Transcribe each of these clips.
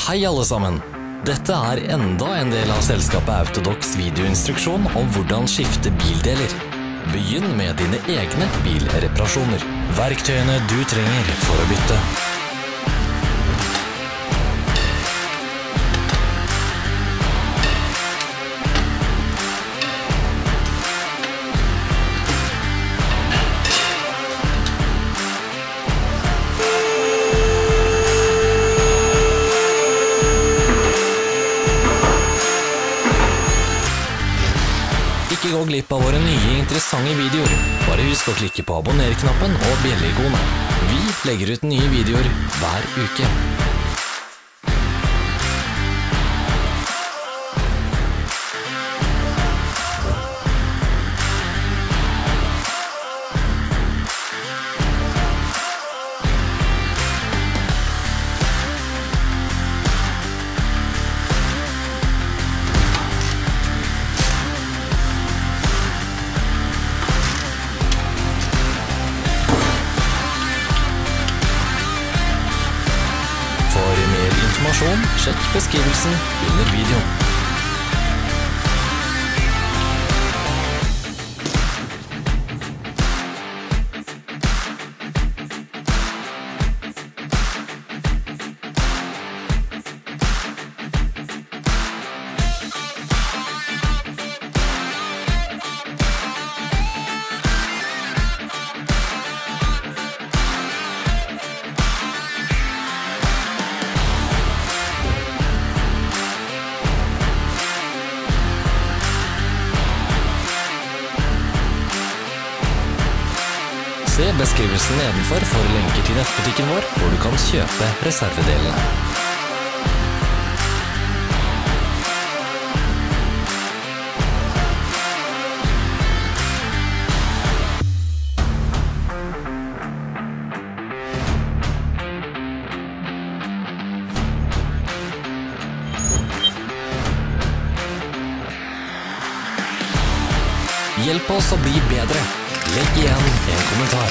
Hei alle sammen! Dette er enda en del av selskapet Autodox videoinstruksjon om hvordan skifte bildeler. Begynn med dine egne bilreparasjoner. Verktøyene du trenger for å bytte. Ikke gå glipp av våre nye interessante videoer. Bare husk å klikke på abonner-knappen og bjelle-ikonet. Vi legger ut nye videoer hver uke. Sjekk beskrivelsen under videoen. Se beskrivelsen nedenfor for lenker til nettbutikken vår, hvor du kan kjøpe reservedelene. Hjelp oss å bli bedre. Legg igjen en kommentar.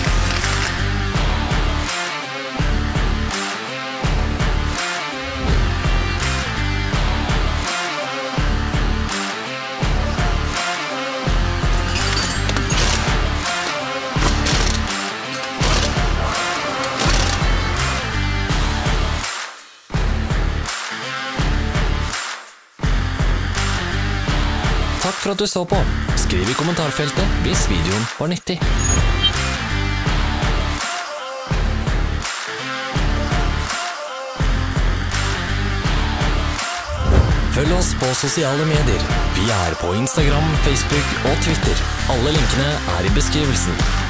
Takk for at du så på. Skriv i kommentarfeltet hvis videoen var nyttig. Følg oss på sosiale medier. Vi er på Instagram, Facebook og Twitter. Alle linkene er i beskrivelsen.